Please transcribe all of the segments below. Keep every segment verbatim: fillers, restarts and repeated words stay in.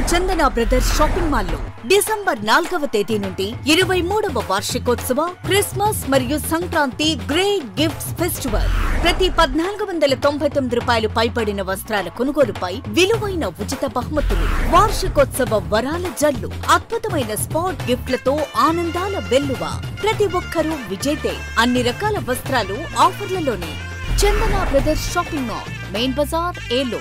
చందన brothers shopping mall లో December నాలుగవ తేదీ నుండి ఇరవై మూడవ వార్షికోత్సవ క్రిస్మస్ మరియు సంక్రాంతి గ్రేట్ గిఫ్ట్స్ ఫెస్టివల్. ప్రతి పద్నాలుగు వందల తొంభై తొమ్మిది రూపాయలు పైబడిన వస్త్రాల కొనుగోలుపై విలువైన ఉచిత బహుమతులు, వార్షికోత్సవ వరాల జల్లు, అద్భుతమైన స్పాట్ గిఫ్ట్లతో ఆనందాల వెల్లువ. ప్రతి ఒక్కరూ విజేతే. అన్ని రకాల వస్త్రాలు ఆఫర్లలోనే. Chandana brothers shopping mall, main Bazar, ఏలో.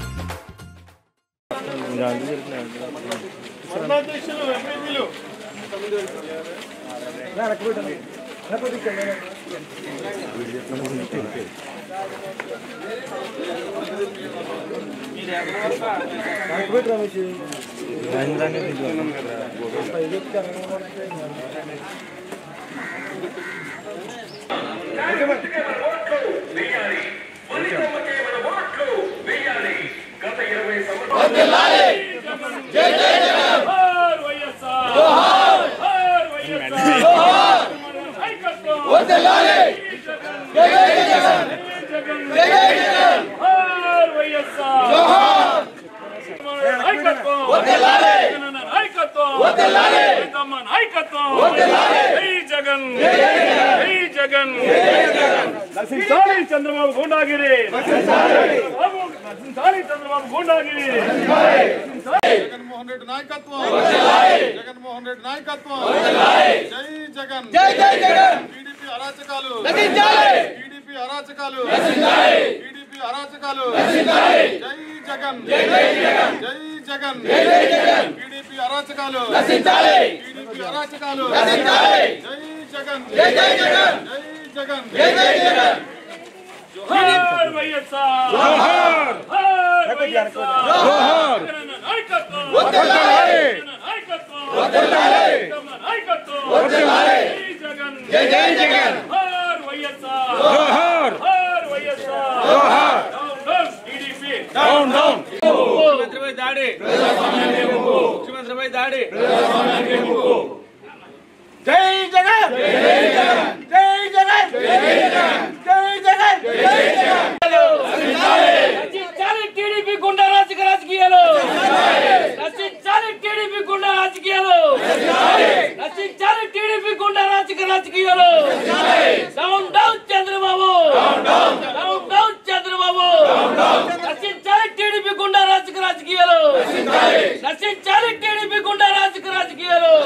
చంద్రబాబు గుండాగిరి, చంద్రబాబు గుండాగిరి. జగన్మోహన్ రెడ్డి నాయకత్వం, జగన్మోహన్ రెడ్డి నాయకత్వం. జై జగన్, జై జగన్. టీడీపీ అరాచకాలు, టీడీపీ అరాచకాలు, టీడీపీ అరాచకాలు. జై జగన్, జై జగన్, టీడీపీ అరాచకాలు, టీడీపీ అరాచకాలు. జై జగన్, జై జగన్, జై జగన్. జోహార్ వైఎస్ఆర్, జోహార్ వైఎస్ఆర్, జోహార్ నాయకత్వం, వదలాలి నాయకత్వం, వదలాలి నాయకత్వం, వదలాలి. జై జగన్, జై జగన్. జోహార్ వైఎస్ఆర్, జోహార్ వైఎస్ఆర్, జోహార్. Down TDP, down down. ముఖ్యమంత్రిపై దాడి, ప్రజాస్వామ్యానికి ముప్పు. ముఖ్యమంత్రిపై దాడి, ప్రజాస్వామ్యానికి ముప్పు. జై జగన్, జై జగన్, జై జగన్, జై జగన్, జై జగన్, జై జగన్. నశించాలి టీడీపీ గుండా రాజకీయ రాజకీయాలు, నశించాలి టీడీపీ గుండా రాజకీయాలు, నశించాలి టీడీపీ గుండా రాజకీయ రాజకీయాలు. Down down Chandrababu, down down Chandrababu. నశించాలి టీడీపీ గుండా రాజకీయ రాజకీయాలు, నశించాలి టీడీపీ గుండా రాజకీయ రాజకీయాలు.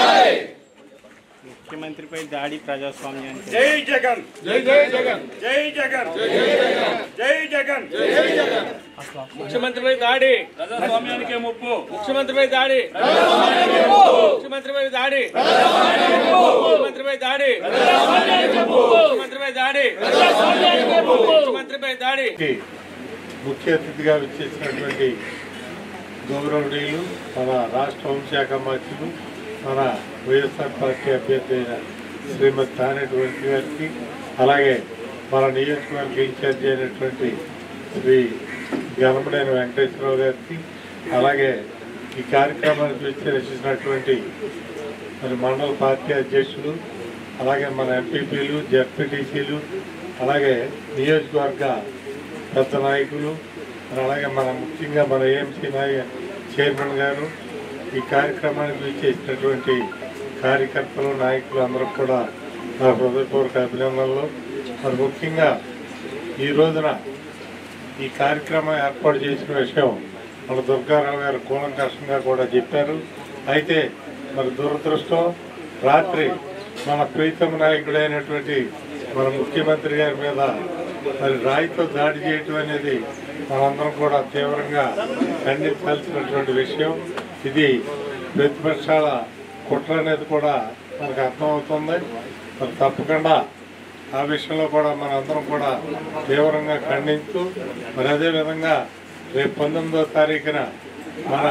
ముఖ్యమంత్రిపై దాడి ప్రజాస్వామ్యానికి. జై జగన్, జై జై జగన్, జై జగన్, జై జగన్, జై జగన్. ముఖ్యమంత్రిపై దాడి, ప్రజాస్వామ్యానికి ముప్పు. ముఖ్యమంత్రిపై దాడి, ముఖ్యమంత్రిపై దాడి, ముఖ్యమంత్రిపై దాడి, ముఖ్యమంత్రిపై దాడి, ముఖ్యమంత్రిపై దాడి. ముఖ్య అతిథిగా విచ్చేసినటువంటి గౌరవనీయులు మన రాష్ట్ర హోంశాఖ మంత్రులు, మన వైఎస్ఆర్ పార్టీ అభ్యర్థి అయిన శ్రీమతి తానేటి గారికి, అలాగే మన నియోజకవర్గ ఇన్ఛార్జి అయినటువంటి శ్రీ గణపనేని వెంకటేశ్వరరావు గారికి, అలాగే ఈ కార్యక్రమానికి విచ్చేసినటువంటి మరి మండల పార్టీ అధ్యక్షులు, అలాగే మన ఎంపీపీలు, జెడ్పీటీసీలు, అలాగే నియోజకవర్గ పెద్ద నాయకులు, అలాగే మన ముఖ్యంగా మన ఏఎంసీ నాయ చైర్మన్ గారు, ఈ కార్యక్రమానికి విచ్చేసినటువంటి కార్యకర్తలు, నాయకులు అందరూ కూడా నా హృదయపూర్వక అభినందనలు. మరి ముఖ్యంగా ఈ రోజున ఈ కార్యక్రమం ఏర్పాటు చేసిన విషయం మన దుర్గారావు గారు కూలంకషంగా కూడా చెప్పారు. అయితే మరి దురదృష్టం, రాత్రి మన ప్రీతమ నాయకుడైనటువంటి మన ముఖ్యమంత్రి గారి మీద మరి రాయితో దాడి చేయటం అనేది మనందరం కూడా తీవ్రంగా ఖండించాల్సినటువంటి విషయం. ఇది ప్రతిపక్షాల కుట్ర అనేది కూడా మనకు అర్థమవుతుంది. మరి తప్పకుండా ఆ విషయంలో కూడా మనందరం కూడా తీవ్రంగా ఖండిస్తూ, మరి అదేవిధంగా రేపు పంతొమ్మిదో తారీఖున మన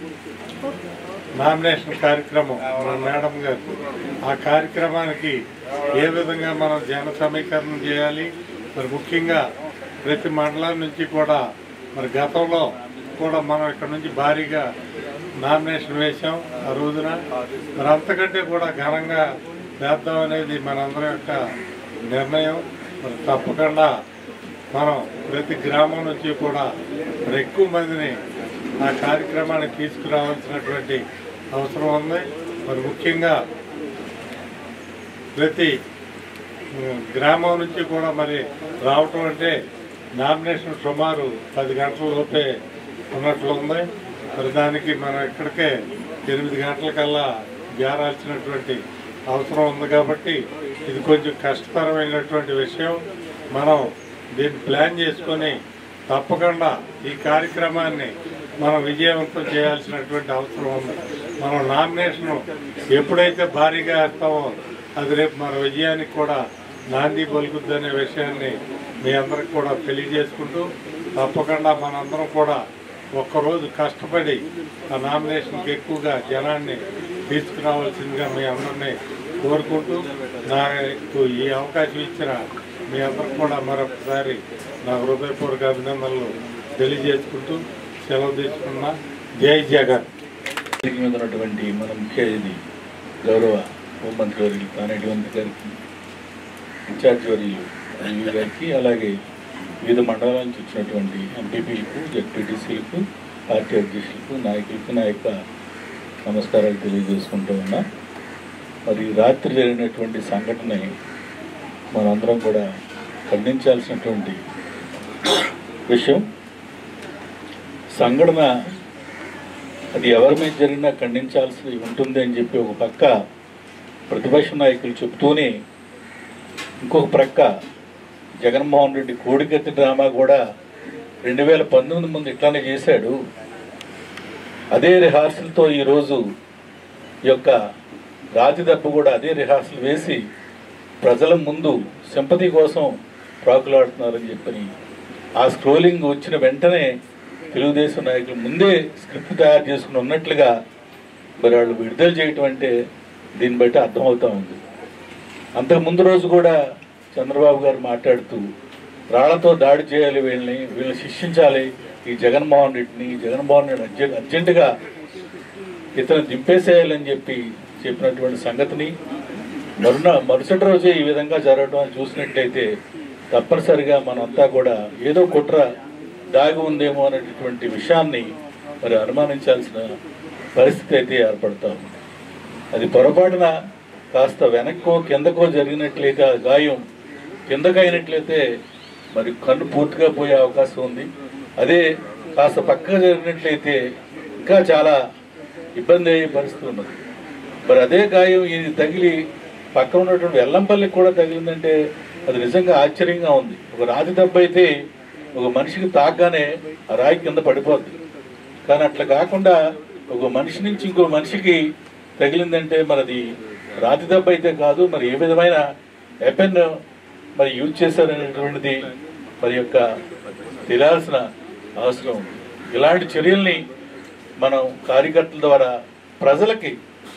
నామినేషన్ కార్యక్రమం మన మేడం గారు, ఆ కార్యక్రమానికి ఏ విధంగా మనం జన సమీకరణ చేయాలి, మరి ముఖ్యంగా ప్రతి మండలం నుంచి కూడా మరి గతంలో కూడా మనం ఇక్కడ నుంచి భారీగా నామినేషన్ వేసాం ఆ రోజున. మరి అంతకంటే కూడా ఘనంగా వేద్దాం అనేది మనందరి యొక్క నిర్ణయం. మరి తప్పకుండా మనం ప్రతి గ్రామం నుంచి కూడా మరి ఎక్కువ మందిని ఆ కార్యక్రమాన్ని తీసుకురావాల్సినటువంటి అవసరం ఉంది. మరి ముఖ్యంగా ప్రతి గ్రామం నుంచి కూడా మరి రావటం అంటే నామినేషన్ సుమారు పది గంటల లోపే ఉన్నట్లు ఉంది. మరి దానికి మనం ఇక్కడికే ఎనిమిది గంటల కల్లా చేరాల్సినటువంటి అవసరం ఉంది. కాబట్టి ఇది కొంచెం కష్టతరమైనటువంటి విషయం. మనం దీన్ని ప్లాన్ చేసుకొని తప్పకుండా ఈ కార్యక్రమాన్ని మనం విజయవంతం చేయాల్సినటువంటి అవసరం ఉంది. మనం నామినేషన్ ఎప్పుడైతే భారీగా వేస్తామో అది రేపు మన విజయానికి కూడా నాంది పలుకుద్ది అనే విషయాన్ని మీ అందరికి కూడా తెలియజేసుకుంటూ తప్పకుండా మనందరం కూడా ఒక్కరోజు కష్టపడి ఆ నామినేషన్కి ఎక్కువగా జనాన్ని తీసుకురావాల్సిందిగా మీ అందరినీ కోరుకుంటూ నాకు ఈ అవకాశం ఇచ్చిన మీ అందరికి కూడా మరొకసారి నా హృదయపూర్వక అభినందనలు తెలియజేసుకుంటూ సెలవు తీసుకున్నా. జై జగన్. మీద ఉన్నటువంటి మన ముఖ్య అతిథి గౌరవ హోంమంత్రి వర్యులు తానేటి వంతు గారికి, ఇన్ఛార్జ్ వర్యులు అయ్యూ గారికి, అలాగే వివిధ మండలాల నుంచి వచ్చినటువంటి ఎంపీపీలకు, జెడ్పీటీసీలకు, పార్టీ అధ్యక్షులకు, నాయకులకు నా యొక్క నమస్కారాలు తెలియజేసుకుంటూ ఉన్నా. మరి రాత్రి జరిగినటువంటి సంఘటన మనందరం కూడా ఖండించాల్సినటువంటి విషయం. సంఘటన అది ఎవరి మీద జరిగినా ఖండించాల్సి ఉంటుంది అని చెప్పి ఒక పక్క ప్రతిపక్ష నాయకులు చెప్తూనే ఇంకొక ప్రక్క జగన్మోహన్ రెడ్డి కోడికత్తి డ్రామా కూడా రెండు వేల పంతొమ్మిది ముందు ఇట్లానే చేశాడు. అదే రిహార్సల్తో ఈరోజు ఈ యొక్క రాతి దెబ్బ కూడా అదే రిహార్సల్ వేసి ప్రజల ముందు సింపతి కోసం ప్రాకులాడుతున్నారని చెప్పని ఆ స్క్రోలింగ్ వచ్చిన వెంటనే తెలుగుదేశం నాయకులు ముందే స్క్రిప్ట్ తయారు చేసుకుని ఉన్నట్లుగా మరి వాళ్ళు విడుదల చేయటం అంటే దీన్ని బట్టి అర్థమవుతూ ఉంది. అంతకు ముందు రోజు కూడా చంద్రబాబు గారు మాట్లాడుతూ రాళ్లతో దాడి చేయాలి, వీళ్ళని వీళ్ళని శిక్షించాలి, ఈ జగన్మోహన్ రెడ్డిని జగన్మోహన్ రెడ్డి అర్జెంట్ అర్జెంటుగా ఇతను దింపేసేయాలని చెప్పి చెప్పినటువంటి సంగతిని మరున మరుసటి రోజే ఈ విధంగా జరగడం చూసినట్లయితే తప్పనిసరిగా మనంతా కూడా ఏదో కుట్ర దాగి ఉందేమో అనేటటువంటి విషయాన్ని మరి అనుమానించాల్సిన పరిస్థితి అయితే ఏర్పడతా ఉంది. అది పొరపాటున కాస్త వెనక్కో కిందకో జరిగినట్లయితే ఆ గాయం కిందకైనట్లయితే మరి కన్ను పూర్తిగా పోయే అవకాశం ఉంది. అదే కాస్త పక్కగా జరిగినట్లయితే ఇంకా చాలా ఇబ్బంది అయ్యే పరిస్థితి ఉన్నది. మరి అదే గాయం ఇది తగిలి పక్క ఉన్నటువంటి వెల్లంపల్లికి కూడా తగిలిందంటే అది నిజంగా ఆశ్చర్యంగా ఉంది. ఒక రాతి దెబ్బ అయితే ఒక మనిషికి తాగ్గానే ఆ రాయి కింద పడిపోద్ది, కానీ అట్లా కాకుండా ఒక మనిషి నుంచి ఇంకో మనిషికి తగిలిందంటే మరి అది రాతి దెబ్బ అయితే కాదు, మరి ఏ విధమైన వెపన్ మరి యూజ్ చేశారనేటువంటిది మరి యొక్క తెలియాల్సిన అవసరం ఉంది. ఇలాంటి చర్యల్ని మనం కార్యకర్తల ద్వారా ప్రజలకి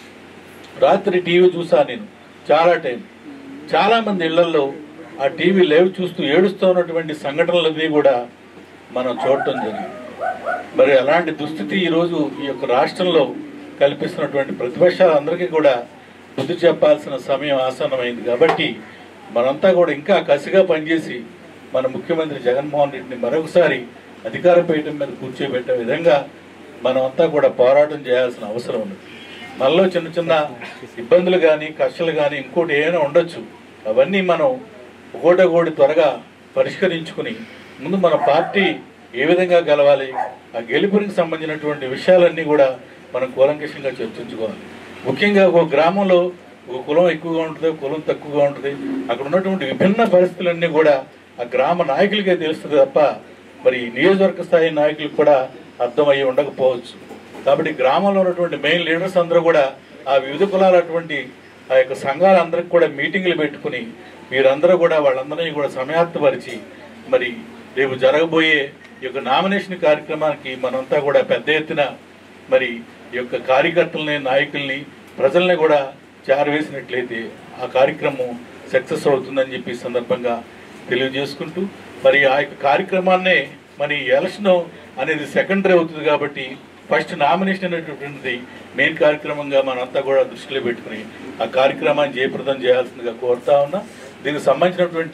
రాత్రి టీవీ చూసా నేను చాలా టైం చాలా మంది ఇళ్లలో ఆ టీవీ లైవ్ చూస్తూ ఏడుస్తూ ఉన్నటువంటి సంఘటనలన్నీ కూడా మనం చూడటం జరిగింది. మరి అలాంటి దుస్థితి ఈరోజు ఈ యొక్క రాష్ట్రంలో కల్పిస్తున్నటువంటి ప్రతిపక్షాలందరికీ కూడా బుద్ధి చెప్పాల్సిన సమయం ఆసన్నమైంది. కాబట్టి మనంతా కూడా ఇంకా కసిగా పనిచేసి మన ముఖ్యమంత్రి జగన్మోహన్ రెడ్డిని మరొకసారి అధికార పీఠం మీద కూర్చోబెట్టే విధంగా మనమంతా కూడా పోరాటం చేయాల్సిన అవసరం ఉంది. మనలో చిన్న చిన్న ఇబ్బందులు కానీ కష్టాలు కానీ ఇంకోటి ఏమైనా ఉండొచ్చు, అవన్నీ మనం ఒకటోకోటి త్వరగా పరిష్కరించుకుని ముందు మన పార్టీ ఏ విధంగా గెలవాలి, ఆ గెలుపునికి సంబంధించినటువంటి విషయాలన్నీ కూడా మనం కూలంకషంగా చర్చించుకోవాలి. ముఖ్యంగా ఒక గ్రామంలో ఒక కులం ఎక్కువగా ఉంటుంది, కులం తక్కువగా ఉంటుంది, అక్కడ ఉన్నటువంటి విభిన్న పరిస్థితులన్నీ కూడా ఆ గ్రామ నాయకులకే తెలుస్తుంది తప్ప మరి నియోజకవర్గ స్థాయి నాయకులకు కూడా అర్థమయ్యి ఉండకపోవచ్చు. కాబట్టి గ్రామంలో ఉన్నటువంటి మెయిన్ లీడర్స్ అందరూ కూడా ఆ వివిధ కులాల అటువంటి ఆ యొక్క సంఘాలందరికీ కూడా మీటింగ్లు పెట్టుకుని మీరందరూ కూడా వాళ్ళందరినీ కూడా సమయాత్తపరిచి మరి రేపు జరగబోయే ఈ యొక్క నామినేషన్ కార్యక్రమానికి మనంతా కూడా పెద్ద ఎత్తున మరి ఈ యొక్క కార్యకర్తలని నాయకుల్ని ప్రజల్ని కూడా చేరవేసినట్లయితే ఆ కార్యక్రమం సక్సెస్ అవుతుందని చెప్పి సందర్భంగా తెలియజేసుకుంటూ మరి ఆ యొక్క కార్యక్రమాన్నే మరి ఎలక్షన్ అనేది సెకండరీ అవుతుంది కాబట్టి ఫస్ట్ నామినేషన్ అనేటటువంటిది మెయిన్ కార్యక్రమంగా మనంతా కూడా దృష్టిలో పెట్టుకుని ఆ కార్యక్రమాన్ని జయప్రదం చేయాల్సిందిగా కోరుతా ఉన్నా. దీనికి సంబంధించినటువంటి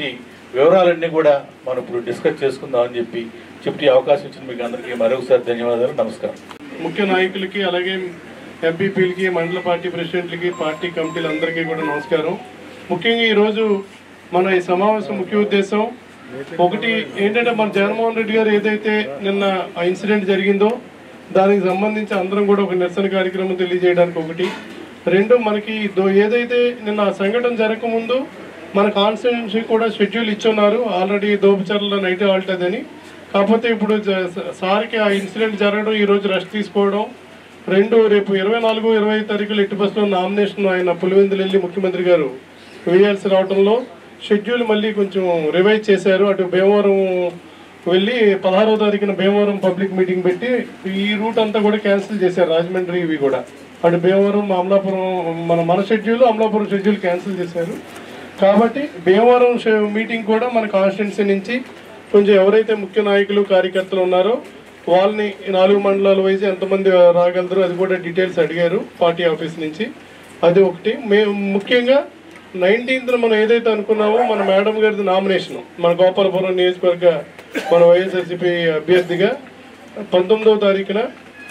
వివరాలన్నీ కూడా మనం ఇప్పుడు డిస్కస్ చేసుకుందామని చెప్పి చెప్పి అవకాశం ఇచ్చిన మీకు అందరికీ మరొకసారి ధన్యవాదాలు. నమస్కారం. ముఖ్య నాయకులకి అలాగే ఎంపీపీలకి మండల పార్టీ ప్రెసిడెంట్లకి పార్టీ కమిటీలందరికీ కూడా నమస్కారం. ముఖ్యంగా ఈరోజు మన ఈ సమావేశం ముఖ్య ఉద్దేశం ఒకటి ఏంటంటే మన జగన్మోహన్ రెడ్డి గారు ఏదైతే నిన్న ఆ ఇన్సిడెంట్ జరిగిందో దానికి సంబంధించి అందరం కూడా ఒక నిరసన కార్యక్రమం తెలియజేయడానికి ఒకటి. రెండు, మనకి ఏదైతే నిన్న ఆ సంఘటన జరగకముందు మన కాన్స్టిట్యున్సీ కూడా షెడ్యూల్ ఇచ్చున్నారు ఆల్రెడీ దోపచర్ల నైట్ హాల్ట్ అదని. కాకపోతే ఇప్పుడు సార్కి ఆ ఇన్సిడెంట్ జరగడం, ఈరోజు రెస్ట్ తీసుకోవడం, రెండు రేపు ఇరవై నాలుగు ఇరవై ఐదు తారీఖులు ఎట్టి బస్సులో నామినేషన్ ఆయన పులివెందులు వెళ్ళి ముఖ్యమంత్రి గారు వేయాల్సి రావడంలో షెడ్యూల్ మళ్ళీ కొంచెం రివైజ్ చేశారు. అటు భీమవరం వెళ్ళి పదహారవ తారీఖున భీమవరం పబ్లిక్ మీటింగ్ పెట్టి ఈ రూట్ అంతా కూడా క్యాన్సిల్ చేశారు. రాజమండ్రి ఇవి కూడా అటు భీమవరం అమలాపురం మన మన షెడ్యూల్ అమలాపురం షెడ్యూల్ క్యాన్సిల్ చేశారు. కాబట్టి భీమవరం మీటింగ్ కూడా మన కాన్స్టిట్యున్సీ నుంచి కొంచెం ఎవరైతే ముఖ్య నాయకులు కార్యకర్తలు ఉన్నారో వాళ్ళని నాలుగు మండలాల వైజ్ ఎంతమంది రాగలరు అది కూడా డీటెయిల్స్ అడిగారు పార్టీ ఆఫీస్ నుంచి. అది ఒకటి. మేము ముఖ్యంగా నైన్టీన్త్న మనం ఏదైతే అనుకున్నామో మన మేడం గారిది నామినేషన్ మన గోపాలపురం నియోజకవర్గ మన వైఎస్ఆర్సీపీ అభ్యర్థిగా పంతొమ్మిదవ తారీఖున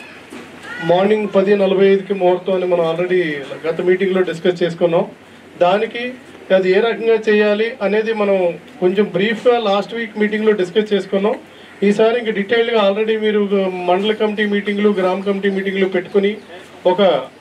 మార్నింగ్ పది నలభై ఐదుకి ముహూర్తం అని మనం ఆల్రెడీ గత మీటింగ్లో డిస్కస్ చేసుకున్నాం. దానికి అది ఏ రకంగా చేయాలి అనేది మనం కొంచెం బ్రీఫ్గా లాస్ట్ వీక్ మీటింగ్లో డిస్కస్ చేసుకున్నాం. ఈసారి ఇంకా డీటెయిల్గా ఆల్రెడీ మీరు మండల కమిటీ మీటింగ్లు గ్రామ కమిటీ మీటింగ్లు పెట్టుకుని ఒక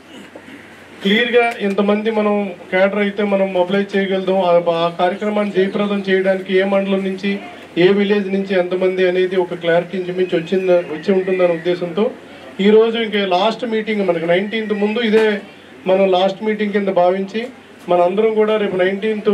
క్లియర్గా ఎంతమంది మనం క్యాడర్ అయితే మనం మొబిలైజ్ చేయగలుగుతాం, ఆ కార్యక్రమాన్ని జయప్రదం చేయడానికి ఏ మండలం నుంచి ఏ విలేజ్ నుంచి ఎంతమంది అనేది ఒక క్లారిటీ ఇంచుమించి వచ్చింద వచ్చి ఉంటుందనే ఉద్దేశంతో ఈరోజు ఇంకా లాస్ట్ మీటింగ్ మనకి నైన్టీన్త్ ముందు ఇదే మనం లాస్ట్ మీటింగ్ కింద భావించి మనందరం కూడా రేపు నైన్టీన్త్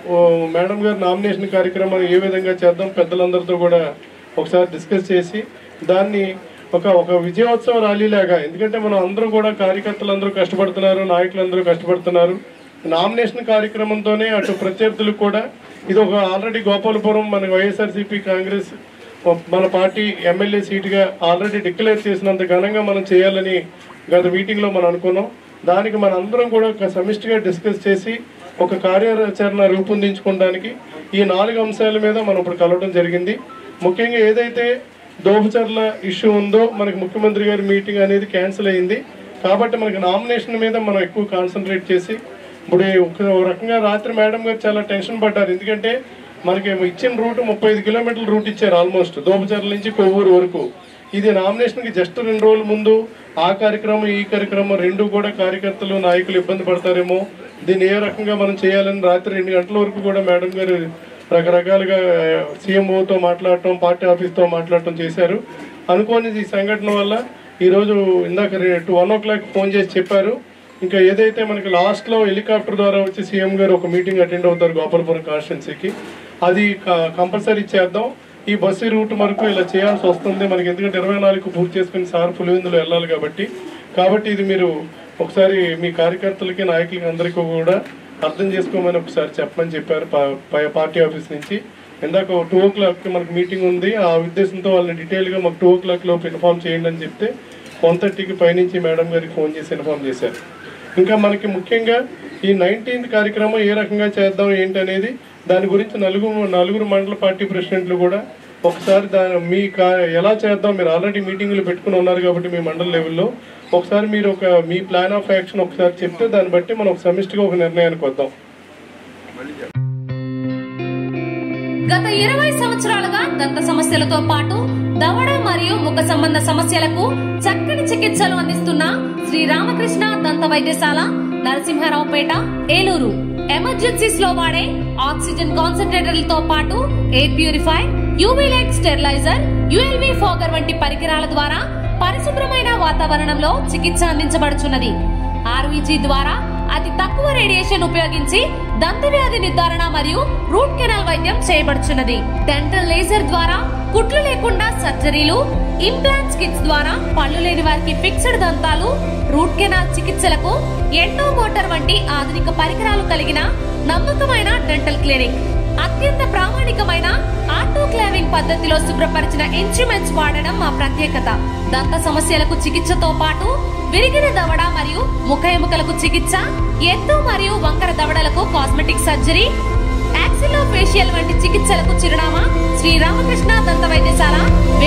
మేడం గారి నామినేషన్ కార్యక్రమాన్ని ఏ విధంగా చేద్దాం పెద్దలందరితో కూడా ఒకసారి డిస్కస్ చేసి దాన్ని ఒక ఒక విజయోత్సవ ర్యాలీలాగా, ఎందుకంటే మనం అందరూ కూడా కార్యకర్తలు అందరూ కష్టపడుతున్నారు, నాయకులందరూ కష్టపడుతున్నారు. నామినేషన్ కార్యక్రమంతోనే అటు ప్రత్యర్థులకు కూడా ఇది ఒక ఆల్రెడీ గోపాలపురం మన వైఎస్ఆర్సీపీ కాంగ్రెస్ మన పార్టీ ఎమ్మెల్యే సీటుగా ఆల్రెడీ డిక్లేర్ చేసినంత ఘనంగా మనం చేయాలని గత మీటింగ్లో మనం అనుకున్నాం. దానికి మన అందరం కూడా ఒక సమిష్టిగా డిస్కస్ చేసి ఒక కార్యాచరణ రూపొందించుకోవడానికి ఈ నాలుగు అంశాల మీద మనం ఇప్పుడు కలవడం జరిగింది. ముఖ్యంగా ఏదైతే దోపచర్ల ఇష్యూ ఉందో మనకి ముఖ్యమంత్రి గారి మీటింగ్ అనేది క్యాన్సిల్ అయింది. కాబట్టి మనకి నామినేషన్ మీద మనం ఎక్కువ కాన్సన్ట్రేట్ చేసి ఇప్పుడు ఒక రకంగా రాత్రి మేడం గారు చాలా టెన్షన్ పడ్డారు. ఎందుకంటే మనకి ఇచ్చిన రూట్ ముప్పై ఐదు కిలోమీటర్ల రూట్ ఇచ్చారు ఆల్మోస్ట్ దోపచర్ల నుంచి కొవ్వూరు వరకు. ఇది నామినేషన్కి జస్ట్ రెండు రోజుల ముందు ఆ కార్యక్రమం ఈ కార్యక్రమం రెండు కూడా కార్యకర్తలు నాయకులు ఇబ్బంది పడతారేమో, దీన్ని ఏ రకంగా మనం చేయాలని రాత్రి రెండు గంటల వరకు కూడా మేడం గారు రకరకాలుగా సీఎంఓతో మాట్లాడటం పార్టీ ఆఫీస్తో మాట్లాడటం చేశారు. అనుకోని ఈ సంఘటన వల్ల ఈరోజు ఇందాక two one o'clock phone చేసి చెప్పారు. ఇంకా ఏదైతే మనకి లాస్ట్లో హెలికాప్టర్ ద్వారా వచ్చి సీఎం గారు ఒక మీటింగ్ అటెండ్ అవుతారు గోపాలపురం కాన్స్టిట్యున్సీకి, అది కంపల్సరీ చేద్దాం. ఈ బస్సు రూట్ వరకు ఇలా చేయాల్సి వస్తుంది మనకి, ఎందుకంటే ఇరవై నాలుగు పూర్తి చేసుకుని సార్ పులివెందులు వెళ్ళాలి కాబట్టి. కాబట్టి ఇది మీరు ఒకసారి మీ కార్యకర్తలకి నాయకులకి అందరికీ కూడా అర్థం చేసుకోమని ఒకసారి చెప్పమని చెప్పారు పార్టీ ఆఫీస్ నుంచి. ఇందాక టూ ఓ క్లాక్కి మనకు మీటింగ్ ఉంది, ఆ ఉద్దేశంతో వాళ్ళని డీటెయిల్గా మాకు టూ ఓ క్లాక్ లోపు ఇన్ఫామ్ చేయండి అని చెప్తే వన్ థర్టీకి పైనుంచి మేడం గారికి ఫోన్ చేసి ఇన్ఫామ్ చేశారు. ఇంకా మనకి ముఖ్యంగా ఈ నైన్టీన్త్ కార్యక్రమం ఏ రకంగా చేద్దాం ఏంటి అనేది దాని గురించి నలుగురు నలుగురు మండల పార్టీ ప్రెసిడెంట్లు కూడా ఒకసారి దాని మీ కా ఎలా చేద్దాం, మీరు ఆల్రెడీ మీటింగ్లు పెట్టుకుని ఉన్నారు కాబట్టి మీ మండల లెవెల్లో ఒకసారి మీరు ఒక మీ ప్లాన్ ఆఫ్ యాక్షన్ ఒకసారి చెప్తే దాన్ని బట్టి మనం ఒక సమిష్టిగా ఒక నిర్ణయానికి వద్దాం. గత ఇరవై సంవత్సరాలుగా దంత సమస్యలతో పాటు దవడ మరియు ముఖ సంబంధ సమస్యలకు చక్కని చికిత్సలు అందిస్తున్న శ్రీ రామకృష్ణ దంత వైద్యశాల నరసింహారావుపేట ఏలూరు. ఎమర్జెన్సీస్ లో వాడే ఆక్సిజన్ కాన్సన్ట్రేటర్లతో పాటు air purify, UV light steriliser, ULV fogger వంటి పరికరాల ద్వారా పరిశుభ్రమైన వాతావరణంలో చికిత్స అందించబడుచున్నది. ఆర్వీజీ ద్వారా అతి తక్కువ రేడియేషన్ ఉపయోగించి దంత వ్యాధి నిర్ధారణ మరియు రూట్ కెనాల్ వైద్యం చేయబడుచున్నది. డెంటల్ లేజర్ ద్వారా కుట్లు లేకుండా సర్జరీలు, ఇంప్లాంట్స్ కిట్స్ ద్వారా పళ్ళు లేని వారికి ఫిక్స్డ్ దంతాలు, రూట్ కెనాల్ చికిత్సలకు ఎండో మోటార్ వంటి ఆధునిక పరికరాలు కలిగిన నమ్మకమైన డెంటల్ క్లినిక్. అత్యంత ప్రామాణికమైన ఆటోక్లావింగ్ పద్ధతిలో శుభ్రపరిచిన ఇన్స్ట్రుమెంట్స్ వాడడం మా ప్రత్యేకత. దంత సమస్యలకు చికిత్సతో పాటు విరిగిన దవడ మరియు ముఖ ఎముకలకు చికిత్స, ఎత్తు మరియు వంకర దవడలకు కాస్మెటిక్ సర్జరీ, యాక్సిలోఫేషియల్ ఫేషియల్ వంటి చికిత్సలకు చిరునామా శ్రీ రామకృష్ణ దంత వైద్యశాల,